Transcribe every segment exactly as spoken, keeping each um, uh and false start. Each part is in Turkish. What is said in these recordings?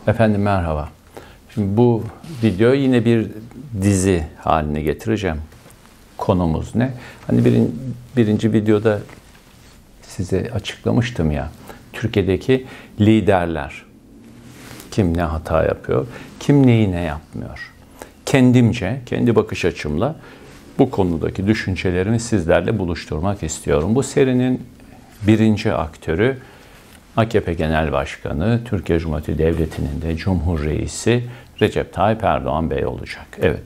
Efendim merhaba. Şimdi bu videoyu yine bir dizi haline getireceğim. Konumuz ne? Hani birin, birinci videoda size açıklamıştım ya. Türkiye'deki liderler. Kim ne hata yapıyor? Kim neyi ne yapmıyor? Kendimce, kendi bakış açımla bu konudaki düşüncelerimi sizlerle buluşturmak istiyorum. Bu serinin birinci aktörü A K P Genel Başkanı, Türkiye Cumhuriyeti Devleti'nin de Cumhur Reisi Recep Tayyip Erdoğan Bey olacak. Evet.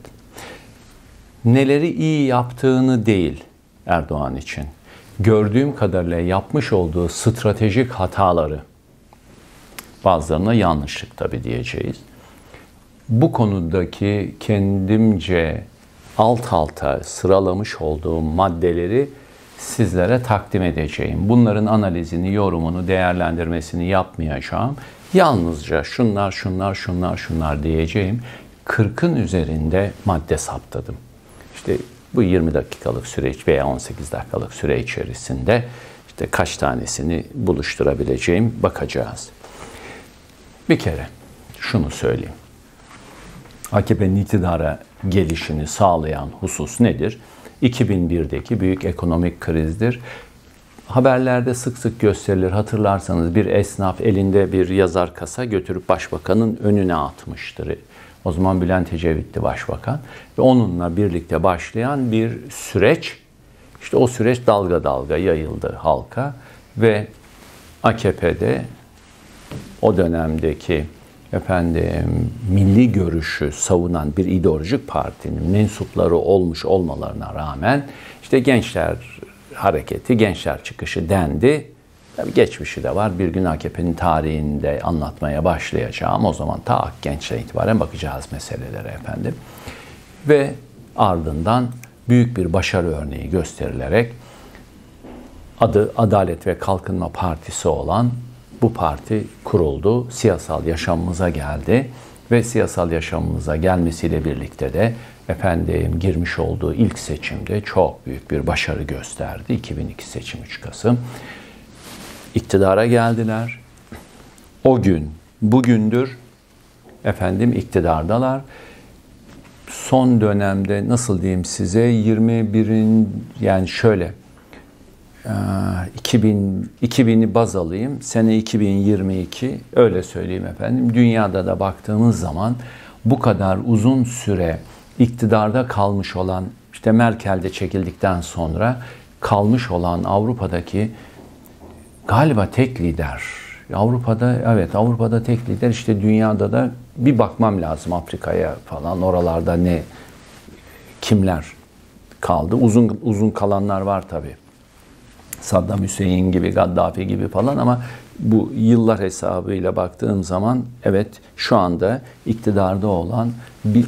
Neleri iyi yaptığını değil Erdoğan için, gördüğüm kadarıyla yapmış olduğu stratejik hataları, bazılarına yanlışlık tabii diyeceğiz. Bu konudaki kendimce alt alta sıralamış olduğum maddeleri sizlere takdim edeceğim. Bunların analizini, yorumunu, değerlendirmesini yapmayacağım. Yalnızca şunlar, şunlar, şunlar, şunlar diyeceğim. kırkın üzerinde madde saptadım. İşte bu yirmi dakikalık süreç veya on sekiz dakikalık süre içerisinde işte kaç tanesini buluşturabileceğim bakacağız. Bir kere şunu söyleyeyim. A K P'nin iktidara gelişini sağlayan husus nedir? iki bin birdeki büyük ekonomik krizdir. Haberlerde sık sık gösterilir. Hatırlarsanız bir esnaf elinde bir yazar kasa götürüp başbakanın önüne atmıştır. O zaman Bülent Ecevit'ti başbakan. Ve onunla birlikte başlayan bir süreç, işte o süreç dalga dalga yayıldı halka. Ve A K P'de o dönemdeki efendim milli görüşü savunan bir ideolojik partinin mensupları olmuş olmalarına rağmen işte gençler hareketi, gençler çıkışı dendi. Tabii geçmişi de var. Bir gün A K P'nin tarihinde anlatmaya başlayacağım. O zaman ta gençten itibaren bakacağız meselelere efendim. Ve ardından büyük bir başarı örneği gösterilerek adı Adalet ve Kalkınma Partisi olan bu parti kuruldu, siyasal yaşamımıza geldi ve siyasal yaşamımıza gelmesiyle birlikte de efendim girmiş olduğu ilk seçimde çok büyük bir başarı gösterdi. iki bin iki seçim üç Kasım. İktidara geldiler. O gün, bugündür efendim iktidardalar. Son dönemde nasıl diyeyim size yirmi birin yani şöyle iki bin, iki bin'i baz alayım. Sene iki bin yirmi iki öyle söyleyeyim efendim. Dünyada da baktığımız zaman bu kadar uzun süre iktidarda kalmış olan işte Merkel'de çekildikten sonra kalmış olan Avrupa'daki galiba tek lider. Avrupa'da evet Avrupa'da tek lider işte dünyada da bir bakmam lazım Afrika'ya falan oralarda ne kimler kaldı. Uzun uzun kalanlar var tabii. Saddam Hüseyin gibi, Gaddafi gibi falan ama bu yıllar hesabıyla baktığım zaman evet şu anda iktidarda olan bir,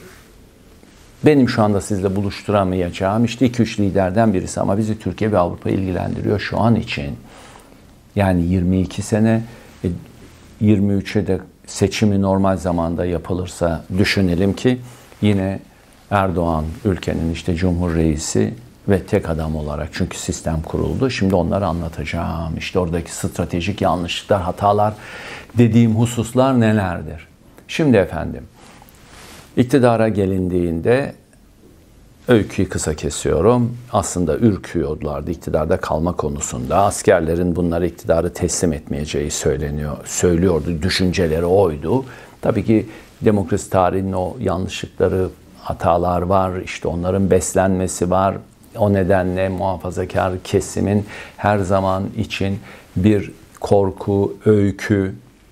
benim şu anda sizle buluşturamayacağım işte iki üç liderden birisi ama bizi Türkiye ve Avrupa ilgilendiriyor şu an için. Yani yirmi iki sene, yirmi üçe de seçimi normal zamanda yapılırsa düşünelim ki yine Erdoğan ülkenin işte Cumhur Reisi ve tek adam olarak çünkü sistem kuruldu. Şimdi onları anlatacağım. İşte oradaki stratejik yanlışlıklar, hatalar dediğim hususlar nelerdir? Şimdi efendim, iktidara gelindiğinde öyküyü kısa kesiyorum. Aslında ürküyorlardı iktidarda kalma konusunda. Askerlerin bunları iktidarı teslim etmeyeceği söyleniyor, söylüyordu. Düşünceleri oydu. Tabii ki demokrasi tarihinin o yanlışlıkları, hatalar var. İşte onların beslenmesi var. O nedenle muhafazakar kesimin her zaman için bir korku, öykü,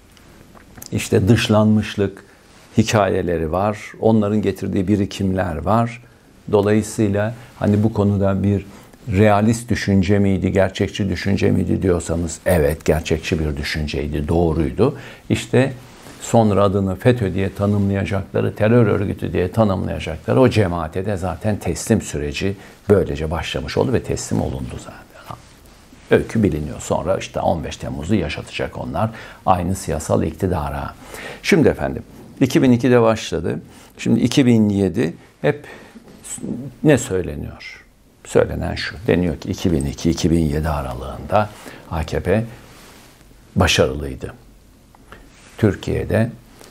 işte dışlanmışlık hikayeleri var. Onların getirdiği birikimler var. Dolayısıyla hani bu konuda bir realist düşünce miydi, gerçekçi düşünce miydi diyorsanız evet gerçekçi bir düşünceydi, doğruydu. İşte sonra adını FETÖ diye tanımlayacakları, terör örgütü diye tanımlayacakları o cemaate de zaten teslim süreci böylece başlamış oldu ve teslim olundu zaten. Öykü biliniyor. Sonra işte on beş Temmuz'u yaşatacak onlar aynı siyasal iktidara. Şimdi efendim iki bin ikide başladı. Şimdi iki bin yedi hep ne söyleniyor? Söylenen şu. Deniyor ki iki bin iki iki bin yedi aralığında A K P başarılıydı. Türkiye'de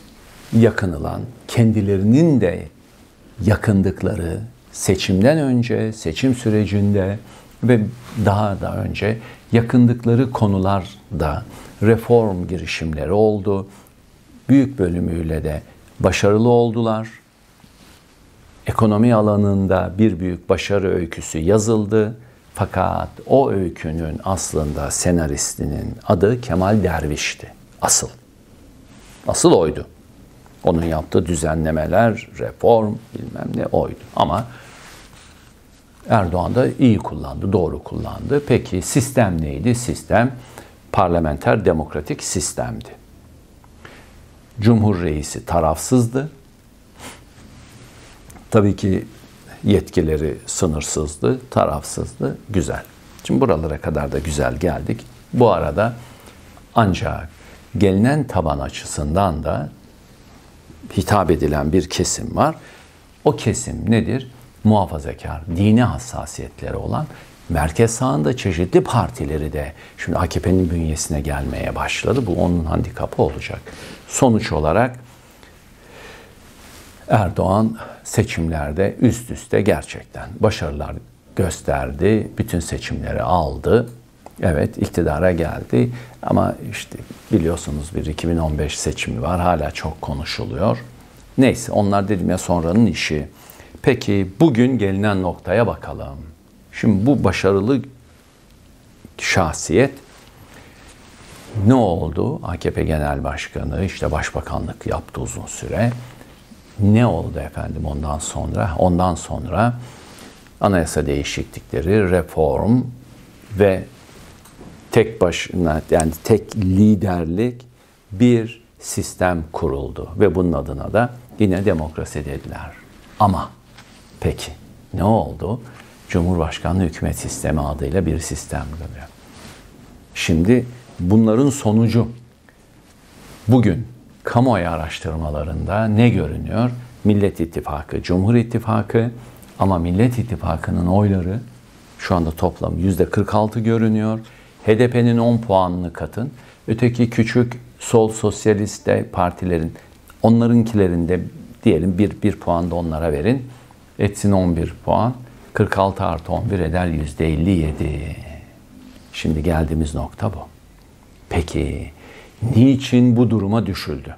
yakınılan, kendilerinin de yakındıkları seçimden önce, seçim sürecinde ve daha da önce yakındıkları konularda reform girişimleri oldu. Büyük bölümüyle de başarılı oldular. Ekonomi alanında bir büyük başarı öyküsü yazıldı. Fakat o öykünün aslında senaristinin adı Kemal Derviş'ti. Asıl. Asıl oydu. Onun yaptığı düzenlemeler, reform, bilmem ne oydu. Ama Erdoğan da iyi kullandı, doğru kullandı. Peki sistem neydi? Sistem parlamenter demokratik sistemdi. Cumhur reisi tarafsızdı. Tabii ki yetkileri sınırsızdı, tarafsızdı. Güzel. Şimdi buralara kadar da güzel geldik. Bu arada ancak gelinen taban açısından da hitap edilen bir kesim var. O kesim nedir? Muhafazakar, dini hassasiyetleri olan merkez sağında çeşitli partileri de şimdi A K P'nin bünyesine gelmeye başladı. Bu onun handikapı olacak. Sonuç olarak Erdoğan seçimlerde üst üste gerçekten başarılar gösterdi. Bütün seçimleri aldı. Evet, iktidara geldi. Ama işte biliyorsunuz bir iki bin on beş seçimi var. Hala çok konuşuluyor. Neyse, onlar dedim ya sonranın işi. Peki bugün gelinen noktaya bakalım. Şimdi bu başarılı şahsiyet ne oldu? A K P Genel Başkanı işte başbakanlık yaptı uzun süre. Ne oldu efendim ondan sonra? Ondan sonra anayasa değişiklikleri, reform ve tek başına yani tek liderlik bir sistem kuruldu ve bunun adına da yine demokrasi dediler. Ama peki ne oldu? Cumhurbaşkanlığı hükümet sistemi adıyla bir sistem geliyor. Şimdi bunların sonucu bugün kamuoyu araştırmalarında ne görünüyor? Millet İttifakı, Cumhur İttifakı ama Millet İttifakı'nın oyları şu anda toplam yüzde kırk altı görünüyor. H D P'nin on puanını katın. Öteki küçük sol sosyalist de partilerin onlarınkilerinde diyelim bir, bir puan da onlara verin. Etsin on bir puan. kırk altı artı on bir eder yüzde elli yedi. Şimdi geldiğimiz nokta bu. Peki niçin bu duruma düşüldü?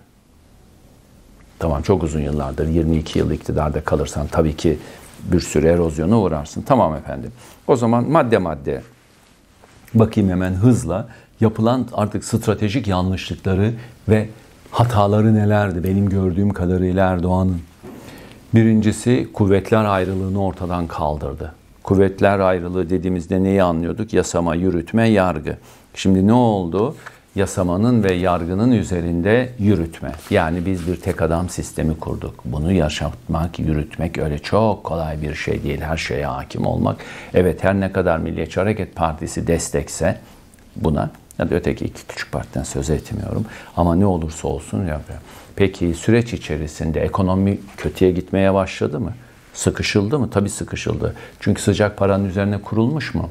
Tamam, çok uzun yıllardır yirmi iki yıl iktidarda kalırsan tabii ki bir sürü erozyona uğrarsın. Tamam efendim. O zaman madde madde bakayım hemen hızla. Yapılan artık stratejik yanlışlıkları ve hataları nelerdi benim gördüğüm kadarıyla Erdoğan'ın? Birincisi kuvvetler ayrılığını ortadan kaldırdı. Kuvvetler ayrılığı dediğimizde neyi anlıyorduk? Yasama, yürütme, yargı. Şimdi ne oldu? Yasamanın ve yargının üzerinde yürütme. Yani biz bir tek adam sistemi kurduk. Bunu yaşatmak, yürütmek öyle çok kolay bir şey değil. Her şeye hakim olmak. Evet, her ne kadar Milliyetçi Hareket Partisi destekse buna, ya da öteki iki küçük partiden söz etmiyorum. Ama ne olursa olsun yapıyor. Peki süreç içerisinde ekonomi kötüye gitmeye başladı mı? Sıkışıldı mı? Tabii sıkışıldı. Çünkü sıcak paranın üzerine kurulmuş mu?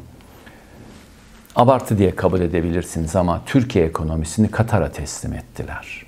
Abartı diye kabul edebilirsiniz ama Türkiye ekonomisini Katar'a teslim ettiler.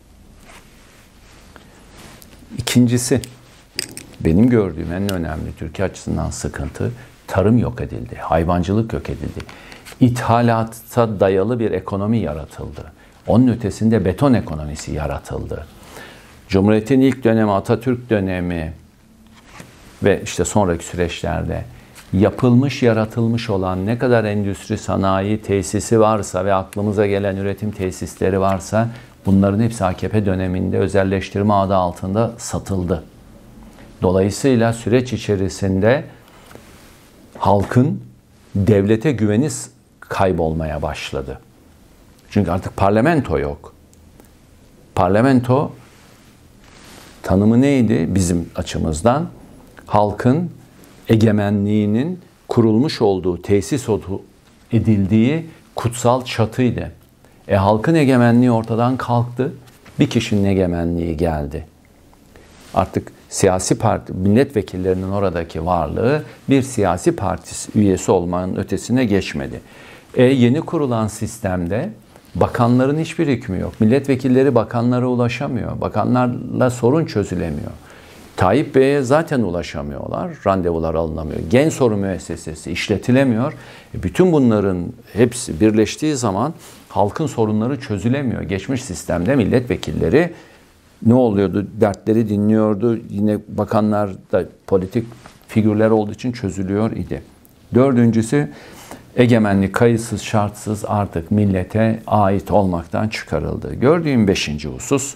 İkincisi, benim gördüğüm en önemli Türkiye açısından sıkıntı, tarım yok edildi, hayvancılık yok edildi. İthalata dayalı bir ekonomi yaratıldı. Onun ötesinde beton ekonomisi yaratıldı. Cumhuriyet'in ilk dönemi, Atatürk dönemi ve işte sonraki süreçlerde yapılmış, yaratılmış olan ne kadar endüstri, sanayi tesisi varsa ve aklımıza gelen üretim tesisleri varsa bunların hepsi A K P döneminde özelleştirme adı altında satıldı. Dolayısıyla süreç içerisinde halkın devlete güveni kaybolmaya başladı. Çünkü artık parlamento yok. Parlamento tanımı neydi bizim açımızdan? Halkın egemenliğinin kurulmuş olduğu, tesis edildiği kutsal çatıydı. E halkın egemenliği ortadan kalktı. Bir kişinin egemenliği geldi. Artık siyasi parti, milletvekillerinin oradaki varlığı bir siyasi parti üyesi olmanın ötesine geçmedi. E yeni kurulan sistemde Bakanların hiçbir hükmü yok. Milletvekilleri bakanlara ulaşamıyor. Bakanlarla sorun çözülemiyor. Tayyip Bey'e zaten ulaşamıyorlar. Randevular alınamıyor. Gen Soru Müessesesi işletilemiyor. E bütün bunların hepsi birleştiği zaman halkın sorunları çözülemiyor. Geçmiş sistemde milletvekilleri ne oluyordu? Dertleri dinliyordu. Yine bakanlar da politik figürler olduğu için çözülüyor idi. Dördüncüsü, egemenlik kayıtsız şartsız artık millete ait olmaktan çıkarıldı. Gördüğüm beşinci husus,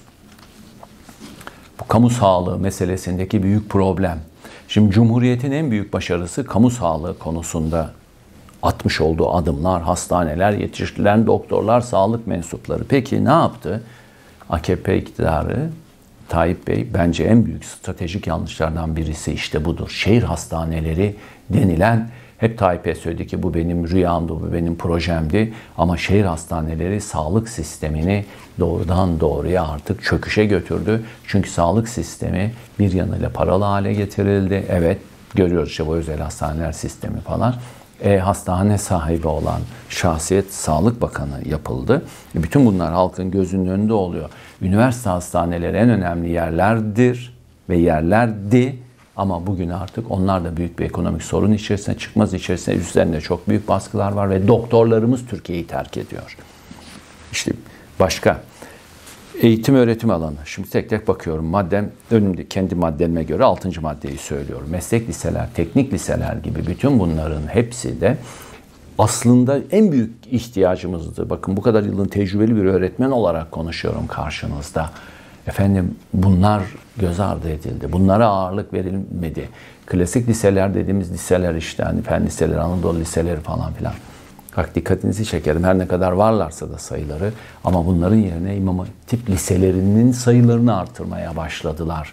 bu kamu sağlığı meselesindeki büyük problem. Şimdi Cumhuriyet'in en büyük başarısı kamu sağlığı konusunda atmış olduğu adımlar, hastaneler, yetiştirilen doktorlar, sağlık mensupları. Peki ne yaptı? A K P iktidarı, Tayyip Bey, bence en büyük stratejik yanlışlardan birisi işte budur. Şehir hastaneleri denilen, hep Tayyip Bey söyledi ki bu benim rüyamdı, bu benim projemdi. Ama şehir hastaneleri sağlık sistemini doğrudan doğruya artık çöküşe götürdü. Çünkü sağlık sistemi bir yanıyla paralı hale getirildi. Evet, görüyoruz işte bu özel hastaneler sistemi falan. E, hastane sahibi olan şahsiyet Sağlık Bakanı yapıldı. E, bütün bunlar halkın gözünün önünde oluyor. Üniversite hastaneleri en önemli yerlerdir ve yerlerdi. Ama bugün artık onlar da büyük bir ekonomik sorun içerisine, çıkmaz içerisine, üzerinde çok büyük baskılar var ve doktorlarımız Türkiye'yi terk ediyor. İşte başka eğitim öğretim alanı. Şimdi tek tek bakıyorum. Maddem önümde, kendi maddelerime göre altıncı maddeyi söylüyorum. Meslek liseler, teknik liseler gibi bütün bunların hepsi de aslında en büyük ihtiyacımızdı. Bakın bu kadar yılın tecrübeli bir öğretmen olarak konuşuyorum karşınızda. Efendim bunlar göz ardı edildi. Bunlara ağırlık verilmedi. Klasik liseler dediğimiz liseler işte hani fen liseleri, Anadolu liseleri falan filan. Bak dikkatinizi çekerim. Her ne kadar varlarsa da sayıları ama bunların yerine İmam Hatip liselerinin sayılarını artırmaya başladılar.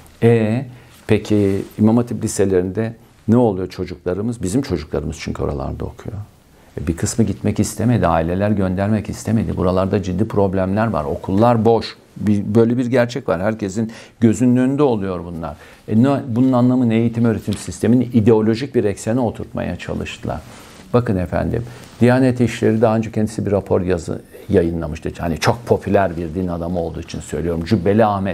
E peki İmam Hatip liselerinde ne oluyor çocuklarımız? Bizim çocuklarımız çünkü oralarda okuyor. E, bir kısmı gitmek istemedi. Aileler göndermek istemedi. Buralarda ciddi problemler var. Okullar boş. Bir, böyle bir gerçek var. Herkesin gözünün önünde oluyor bunlar. E, ne, bunun anlamı ne? Eğitim öğretim sistemini ideolojik bir eksene oturtmaya çalıştılar. Bakın efendim, Diyanet İşleri daha önce kendisi bir rapor yazı yayınlamıştı. Hani çok popüler bir din adamı olduğu için söylüyorum. Cübbeli Ahmet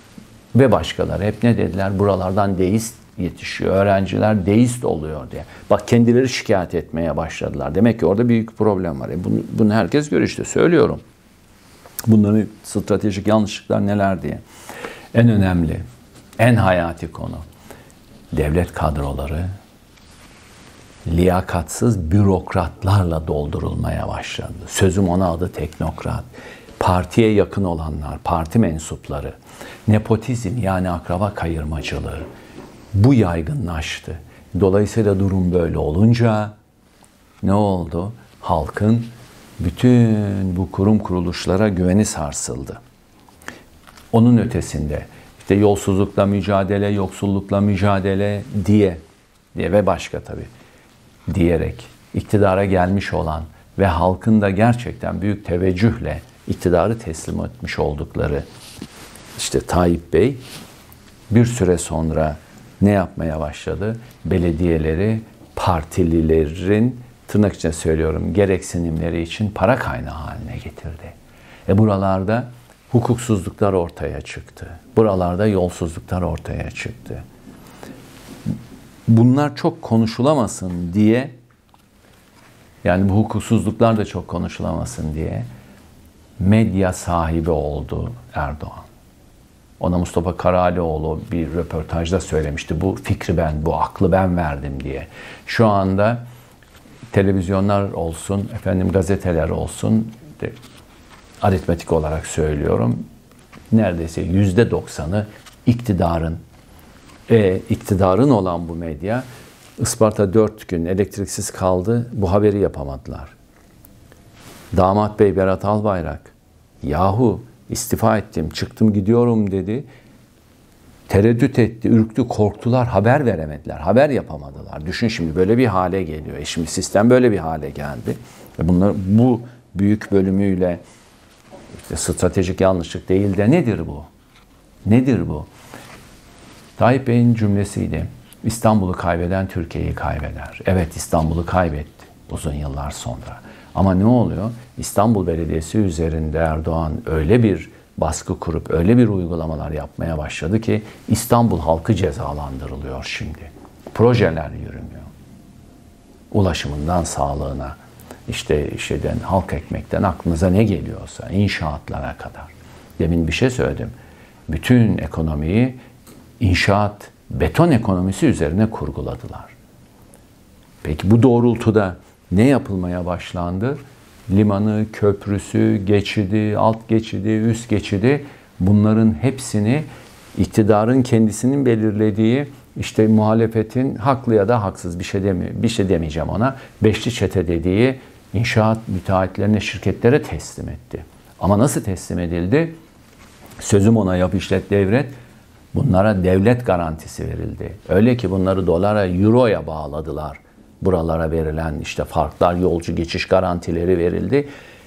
ve başkaları hep ne dediler? Buralardan deist yetişiyor. Öğrenciler deist oluyor diye. Bak kendileri şikayet etmeye başladılar. Demek ki orada büyük problem var. E bunu, bunu herkes görüyor işte. Söylüyorum. Bunların stratejik yanlışlıklar neler diye. En önemli, en hayati konu. Devlet kadroları liyakatsız bürokratlarla doldurulmaya başladı. Sözüm ona adı teknokrat. Partiye yakın olanlar, parti mensupları, nepotizm yani akraba kayırmacılığı bu yaygınlaştı. Dolayısıyla durum böyle olunca ne oldu? Halkın bütün bu kurum kuruluşlara güveni sarsıldı. Onun ötesinde işte yolsuzlukla mücadele, yoksullukla mücadele diye, diye ve başka tabii diyerek iktidara gelmiş olan ve halkın da gerçekten büyük teveccühle iktidarı teslim etmiş oldukları işte Tayyip Bey bir süre sonra ne yapmaya başladı? Belediyeleri partililerin tırnak içinde söylüyorum gereksinimleri için para kaynağı haline getirdi. E buralarda hukuksuzluklar ortaya çıktı. Buralarda yolsuzluklar ortaya çıktı. Bunlar çok konuşulamasın diye, yani bu hukuksuzluklar da çok konuşulamasın diye medya sahibi oldu Erdoğan. Ona Mustafa Karalioğlu bir röportajda söylemişti. Bu fikri ben, bu aklı ben verdim diye. Şu anda televizyonlar olsun, efendim gazeteler olsun, de, aritmetik olarak söylüyorum, neredeyse yüzde doksanı iktidarın, e, iktidarın olan bu medya, Isparta dört gün elektriksiz kaldı, bu haberi yapamadılar. Damat Bey Berat Albayrak, yahu istifa ettim, çıktım gidiyorum dedi. Tereddüt etti, ürktü, korktular, haber veremediler, haber yapamadılar. Düşün şimdi böyle bir hale geliyor. E şimdi sistem böyle bir hale geldi. E bunlar bu büyük bölümüyle işte stratejik yanlışlık değil de nedir bu? Nedir bu? Tayyip Bey'in cümlesiydi. İstanbul'u kaybeden Türkiye'yi kaybeder. Evet İstanbul'u kaybetti uzun yıllar sonra. Ama ne oluyor? İstanbul Belediyesi üzerinde Erdoğan öyle bir baskı kurup öyle bir uygulamalar yapmaya başladı ki İstanbul halkı cezalandırılıyor şimdi. Projeler yürümüyor. Ulaşımından sağlığına, işte şeyden, halk ekmekten aklınıza ne geliyorsa, inşaatlara kadar. Demin bir şey söyledim. Bütün ekonomiyi inşaat, beton ekonomisi üzerine kurguladılar. Peki bu doğrultuda ne yapılmaya başlandı? Limanı, köprüsü, geçidi, alt geçidi, üst geçidi, bunların hepsini iktidarın kendisinin belirlediği, işte muhalefetin haklı ya da haksız bir şey demi bir şey demeyeceğim ona, beşli çete dediği inşaat müteahhitlerine, şirketlere teslim etti. Ama nasıl teslim edildi? Sözüm ona yap, işlet, devret. Bunlara devlet garantisi verildi. Öyle ki bunları dolara, euroya bağladılar. Buralara verilen işte farklar, yolcu geçiş garantileri verildi.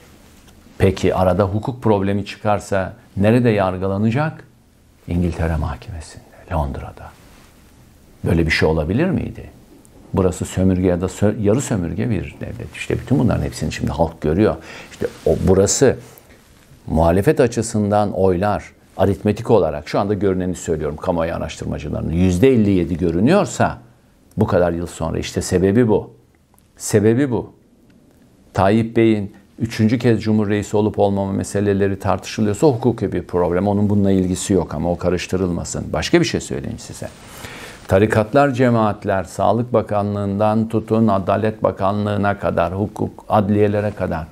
Peki arada hukuk problemi çıkarsa nerede yargılanacak? İngiltere Mahkemesi'nde, Londra'da. Böyle bir şey olabilir miydi? Burası sömürge ya da sö yarı sömürge bir devlet. İşte bütün bunların hepsini şimdi halk görüyor. İşte o, burası muhalefet açısından oylar, aritmetik olarak şu anda görüneni söylüyorum kamuoyu araştırmacılarının yüzde elli yedi görünüyorsa bu kadar yıl sonra işte sebebi bu. Sebebi bu. Tayyip Bey'in üçüncü kez Cumhur Reisi olup olmama meseleleri tartışılıyorsa hukuki bir problem. Onun bununla ilgisi yok ama o karıştırılmasın. Başka bir şey söyleyeyim size. Tarikatlar, cemaatler, Sağlık Bakanlığı'ndan tutun Adalet Bakanlığı'na kadar, hukuk, adliyelere kadar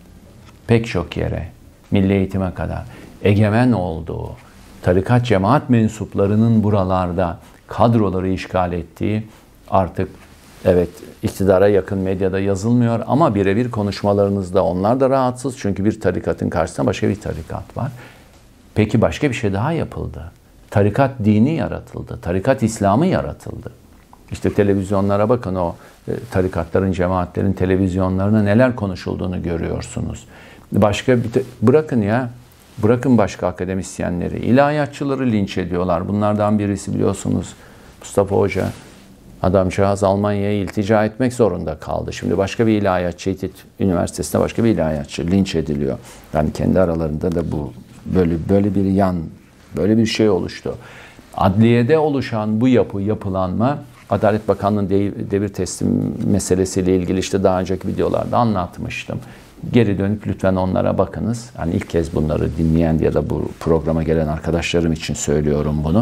pek çok yere, milli eğitime kadar egemen olduğu, tarikat cemaat mensuplarının buralarda kadroları işgal ettiği, artık evet iktidara yakın medyada yazılmıyor ama birebir konuşmalarınızda onlar da rahatsız. Çünkü bir tarikatın karşısında başka bir tarikat var. Peki başka bir şey daha yapıldı. Tarikat dini yaratıldı. Tarikat İslam'ı yaratıldı. İşte televizyonlara bakın, o e, tarikatların, cemaatlerin televizyonlarına neler konuşulduğunu görüyorsunuz. Başka bir bırakın ya. Bırakın başka akademisyenleri. İlahiyatçıları linç ediyorlar. Bunlardan birisi biliyorsunuz Mustafa Hoca. Adamcağız Almanya'ya iltica etmek zorunda kaldı. Şimdi başka bir ilahiyatçı, İTİT Üniversitesi'nde başka bir ilahiyatçı linç ediliyor. Yani kendi aralarında da bu böyle böyle bir yan, böyle bir şey oluştu. Adliyede oluşan bu yapı, yapılanma, Adalet Bakanlığı'nın devir teslim meselesiyle ilgili işte daha önceki videolarda anlatmıştım. Geri dönüp lütfen onlara bakınız. Yani ilk kez bunları dinleyen ya da bu programa gelen arkadaşlarım için söylüyorum bunu.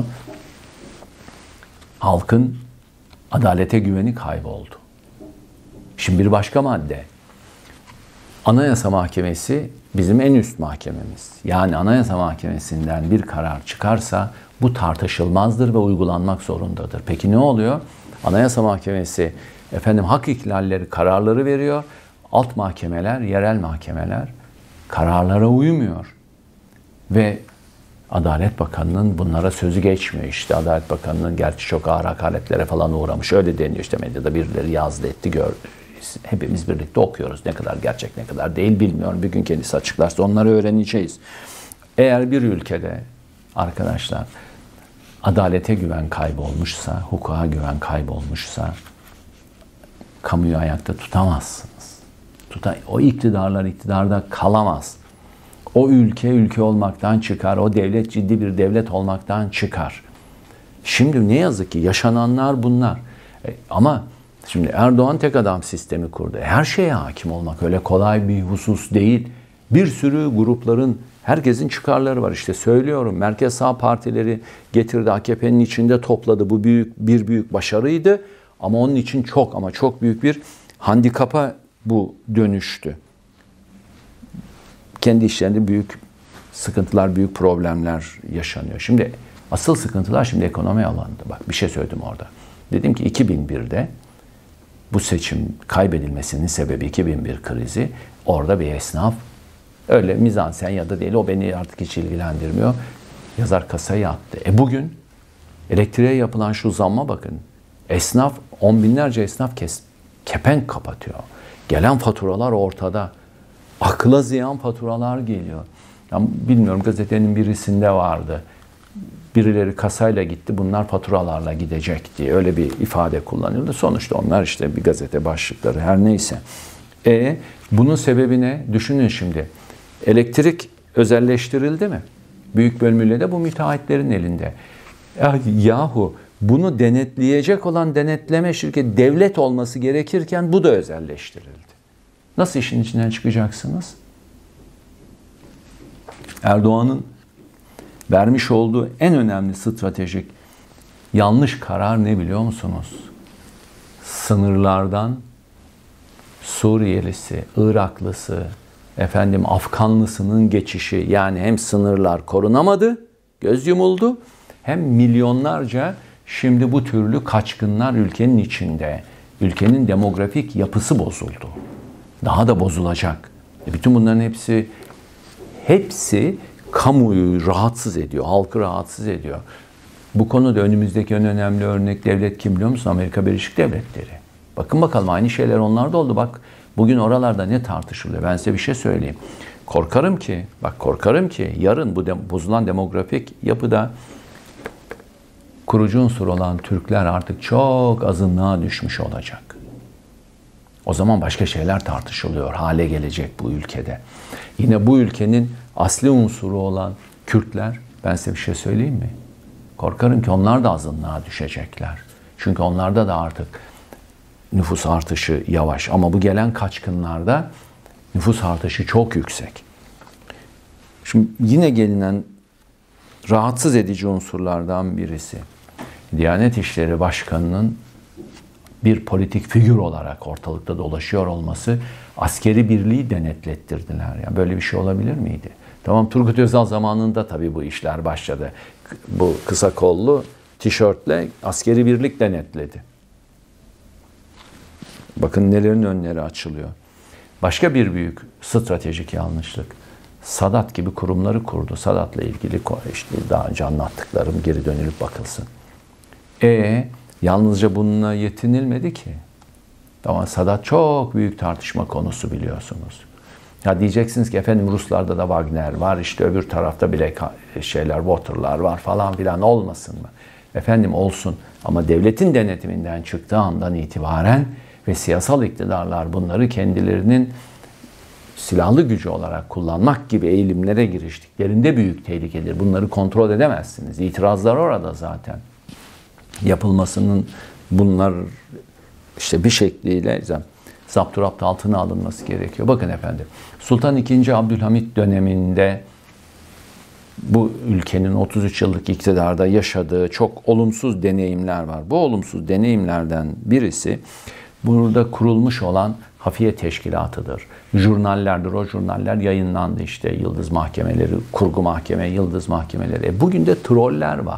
Halkın adalete güveni kayboldu. Şimdi bir başka madde. Anayasa Mahkemesi bizim en üst mahkememiz. Yani Anayasa Mahkemesi'nden bir karar çıkarsa bu tartışılmazdır ve uygulanmak zorundadır. Peki ne oluyor? Anayasa Mahkemesi efendim hak ihlalleri, kararları veriyor. Alt mahkemeler, yerel mahkemeler kararlara uymuyor. Ve Adalet Bakanı'nın bunlara sözü geçmiyor. İşte Adalet Bakanı'nın gerçi çok ağır hakaretlere falan uğramış. Öyle deniyor işte medyada, birileri yazdı etti, gördü. Hepimiz birlikte okuyoruz. Ne kadar gerçek, ne kadar değil bilmiyorum. Bir gün kendisi açıklarsa onları öğreneceğiz. Eğer bir ülkede arkadaşlar adalete güven kaybolmuşsa, hukuka güven kaybolmuşsa kamuyu ayakta tutamazsınız. Tuta, o iktidarlar iktidarda kalamaz. O ülke ülke olmaktan çıkar. O devlet ciddi bir devlet olmaktan çıkar. Şimdi ne yazık ki yaşananlar bunlar. E, ama şimdi Erdoğan tek adam sistemi kurdu. Her şeye hakim olmak öyle kolay bir husus değil. Bir sürü grupların, herkesin çıkarları var. İşte söylüyorum, merkez sağ partileri getirdi, A K P'nin içinde topladı. Bu büyük bir büyük başarıydı. Ama onun için çok ama çok büyük bir handikapa bu dönüştü. Kendi işlerinde büyük sıkıntılar, büyük problemler yaşanıyor. Şimdi asıl sıkıntılar şimdi ekonomi alanında. Bak bir şey söyledim orada. Dedim ki iki bin birde bu seçim kaybedilmesinin sebebi iki bin bir krizi. Orada bir esnaf, öyle mizansen ya da değil, o beni artık hiç ilgilendirmiyor, yazar kasayı attı. E bugün elektriğe yapılan şu zamma bakın. Esnaf, on binlerce esnaf kes, kepenk kapatıyor. Gelen faturalar ortada. Akla ziyan faturalar geliyor. Yani bilmiyorum, gazetenin birisinde vardı. Birileri kasayla gitti, bunlar faturalarla gidecek diye öyle bir ifade kullanıyordu. Sonuçta onlar işte bir gazete başlıkları, her neyse. E bunun sebebi ne? Düşünün şimdi. Elektrik özelleştirildi mi? Büyük bölümüyle de bu müteahhitlerin elinde. Yahu bunu denetleyecek olan denetleme şirketi devlet olması gerekirken bu da özelleştirildi. Nasıl işin içinden çıkacaksınız? Erdoğan'ın vermiş olduğu en önemli stratejik yanlış karar ne biliyor musunuz? Sınırlardan Suriyelisi, Iraklısı, efendim Afganlısının geçişi, yani hem sınırlar korunamadı, göz yumuldu, hem milyonlarca şimdi bu türlü kaçkınlar ülkenin içinde. Ülkenin demografik yapısı bozuldu. Daha da bozulacak. E bütün bunların hepsi hepsi kamuoyu rahatsız ediyor, halkı rahatsız ediyor. Bu konuda önümüzdeki en önemli örnek devlet kim biliyor musun? Amerika Birleşik Devletleri. Bakın bakalım aynı şeyler onlarda oldu. Bak bugün oralarda ne tartışılıyor? Ben size bir şey söyleyeyim. Korkarım ki, bak korkarım ki yarın bu de, bozulan demografik yapıda kurucu unsur olan Türkler artık çok azınlığa düşmüş olacak. O zaman başka şeyler tartışılıyor, hale gelecek bu ülkede. Yine bu ülkenin asli unsuru olan Kürtler, ben size bir şey söyleyeyim mi? Korkarım ki onlar da azınlığa düşecekler. Çünkü onlarda da artık nüfus artışı yavaş. Ama bu gelen kaçkınlarda nüfus artışı çok yüksek. Şimdi yine gelinen rahatsız edici unsurlardan birisi, Diyanet İşleri Başkanı'nın bir politik figür olarak ortalıkta dolaşıyor olması, askeri birliği denetlettirdiler. Yani böyle bir şey olabilir miydi? Tamam, Turgut Özal zamanında tabii bu işler başladı. Bu kısa kollu tişörtle askeri birlik denetledi. Bakın nelerin önleri açılıyor. Başka bir büyük stratejik yanlışlık. Sadat gibi kurumları kurdu. Sadat'la ilgili işte daha önce anlattıklarım geri dönülüp bakılsın. E yalnızca bununla yetinilmedi ki. Ama Sadat çok büyük tartışma konusu biliyorsunuz. Ya diyeceksiniz ki efendim Ruslarda da Wagner var, işte öbür tarafta bile şeyler, Water'lar var falan filan, olmasın mı? Efendim olsun, ama devletin denetiminden çıktığı andan itibaren ve siyasal iktidarlar bunları kendilerinin silahlı gücü olarak kullanmak gibi eğilimlere giriştiklerinde büyük tehlikedir. Bunları kontrol edemezsiniz. İtirazlar orada zaten. Yapılmasının bunlar işte bir şekliyle zapturapt altına alınması gerekiyor. Bakın efendim, Sultan ikinci. Abdülhamit döneminde bu ülkenin otuz üç yıllık iktidarda yaşadığı çok olumsuz deneyimler var. Bu olumsuz deneyimlerden birisi burada kurulmuş olan Hafiye Teşkilatı'dır. Jurnallerdir. O jurnaller yayınlandı işte. Yıldız Mahkemeleri, Kurgu Mahkeme, Yıldız Mahkemeleri. E bugün de troller var.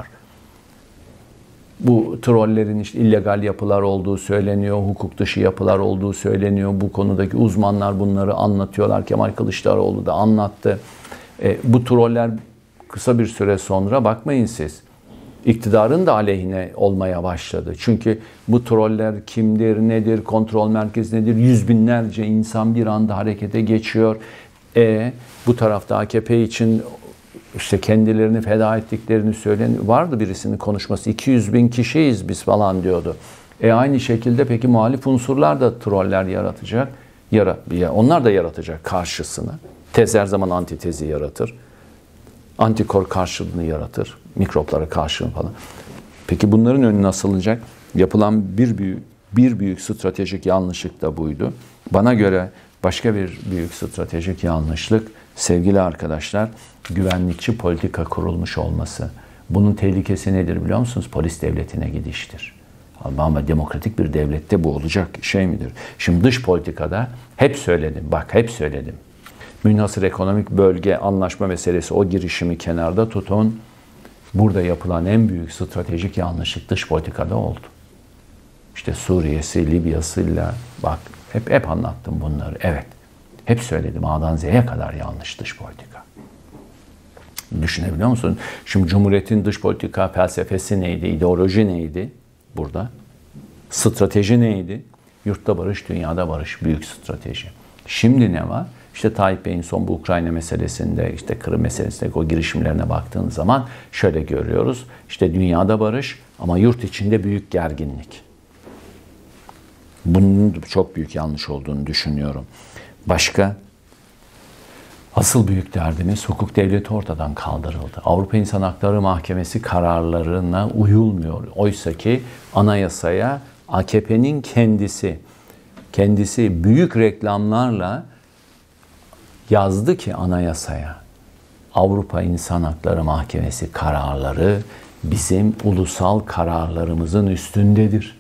Bu trollerin işte illegal yapılar olduğu söyleniyor, hukuk dışı yapılar olduğu söyleniyor. Bu konudaki uzmanlar bunları anlatıyorlar. Kemal Kılıçdaroğlu da anlattı. E, bu troller kısa bir süre sonra, bakmayın siz, iktidarın da aleyhine olmaya başladı. Çünkü bu troller kimdir, nedir, kontrol merkezi nedir? Yüz binlerce insan bir anda harekete geçiyor. E, bu tarafta A K P için işte kendilerini feda ettiklerini söyleyen vardı, birisinin konuşması. iki yüz bin kişiyiz biz falan diyordu. E aynı şekilde peki muhalif unsurlar da troller yaratacak. Yara, onlar da yaratacak karşısına. Tez her zaman antitezi yaratır. Antikor karşılığını yaratır. Mikroplara karşılığını falan. Peki bunların önü nasıl alınacak? Yapılan bir büyük, bir büyük stratejik yanlışlık da buydu. Bana göre başka bir büyük stratejik yanlışlık, sevgili arkadaşlar, güvenlikçi politika kurulmuş olması. Bunun tehlikesi nedir biliyor musunuz? Polis devletine gidiştir. Ama demokratik bir devlette bu olacak şey midir? Şimdi dış politikada hep söyledim, bak hep söyledim. Münhasır ekonomik bölge anlaşma meselesi, o girişimi kenarda tutun. Burada yapılan en büyük stratejik yanlışlık dış politikada oldu. İşte Suriye'si, Libya'sıyla, bak hep hep anlattım bunları. Evet. Hep söyledim, A'dan Z'ye kadar yanlış dış politika. Düşünebiliyor musun? Şimdi Cumhuriyet'in dış politika felsefesi neydi? İdeoloji neydi burada? Strateji neydi? Yurtta barış, dünyada barış. Büyük strateji. Şimdi ne var? İşte Tayyip Bey'in son bu Ukrayna meselesinde, işte Kırım meselesindeki o girişimlerine baktığın zaman şöyle görüyoruz. İşte dünyada barış ama yurt içinde büyük gerginlik. Bunun çok büyük yanlış olduğunu düşünüyorum. Başka? Asıl büyük derdimiz hukuk devleti ortadan kaldırıldı. Avrupa İnsan Hakları Mahkemesi kararlarına uyulmuyor. Oysa ki anayasaya A K P'nin kendisi, kendisi büyük reklamlarla yazdı ki anayasaya Avrupa İnsan Hakları Mahkemesi kararları bizim ulusal kararlarımızın üstündedir.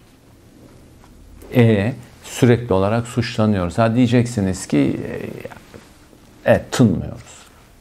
E sürekli olarak suçlanıyoruz. Ha diyeceksiniz ki evet tınmıyoruz.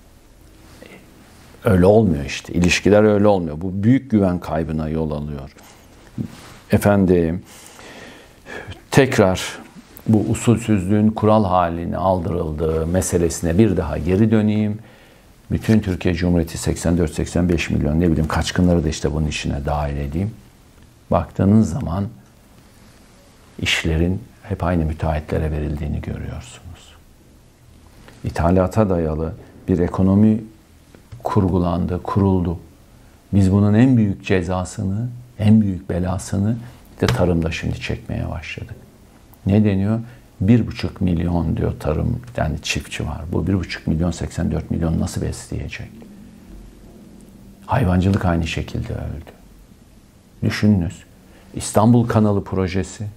Öyle olmuyor işte. İlişkiler öyle olmuyor. Bu büyük güven kaybına yol alıyor. Efendim tekrar bu usulsüzlüğün kural haline aldırıldığı meselesine bir daha geri döneyim. Bütün Türkiye Cumhuriyeti seksen dört seksen beş milyon ne bileyim kaçkınları da işte bunun içine dahil edeyim. Baktığınız zaman işlerin hep aynı müteahhitlere verildiğini görüyorsunuz. İthalata dayalı bir ekonomi kurgulandı, kuruldu. Biz bunun en büyük cezasını, en büyük belasını de tarımda şimdi çekmeye başladık. Ne deniyor? Bir buçuk milyon diyor tarım, yani çiftçi var. Bu bir buçuk milyon, seksen dört milyon nasıl besleyecek? Hayvancılık aynı şekilde öldü. Düşününüz. İstanbul Kanalı projesi,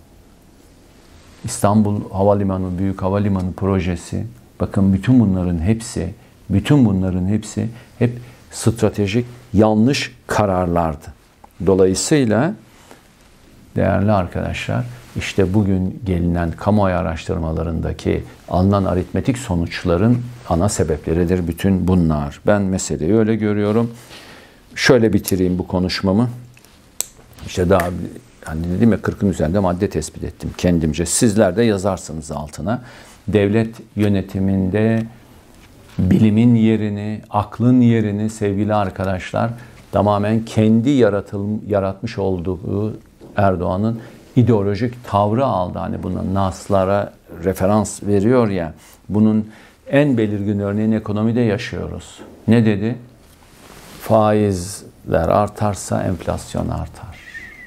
İstanbul Havalimanı, Büyük Havalimanı projesi, bakın bütün bunların hepsi, bütün bunların hepsi hep stratejik yanlış kararlardı. Dolayısıyla değerli arkadaşlar, işte bugün gelinen kamuoyu araştırmalarındaki alınan aritmetik sonuçların ana sebepleridir bütün bunlar. Ben meseleyi öyle görüyorum. Şöyle bitireyim bu konuşmamı. İşte daha hani dedim ya kırkın üzerinde madde tespit ettim kendimce. Sizler de yazarsınız altına. Devlet yönetiminde bilimin yerini, aklın yerini sevgili arkadaşlar tamamen kendi yaratıl, yaratmış olduğu Erdoğan'ın ideolojik tavrı aldı. Hani buna Naslara referans veriyor ya. Bunun en belirgin örneğini ekonomide yaşıyoruz. Ne dedi? Faizler artarsa enflasyon artar.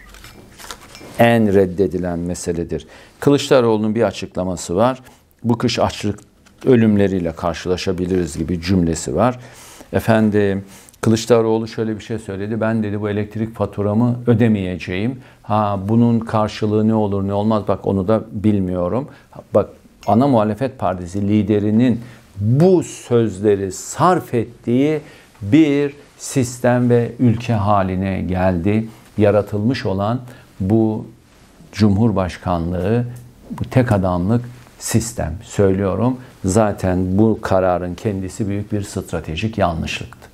En reddedilen meseledir. Kılıçdaroğlu'nun bir açıklaması var. Bu kış açlık ölümleriyle karşılaşabiliriz gibi cümlesi var. Efendim Kılıçdaroğlu şöyle bir şey söyledi. Ben dedi bu elektrik faturamı ödemeyeceğim. Ha bunun karşılığı ne olur ne olmaz bak onu da bilmiyorum. Bak ana muhalefet partisi liderinin bu sözleri sarf ettiği bir sistem ve ülke haline geldi. Yaratılmış olan bu Cumhurbaşkanlığı, bu tek adamlık sistem söylüyorum. Zaten bu kararın kendisi büyük bir stratejik yanlışlıktı.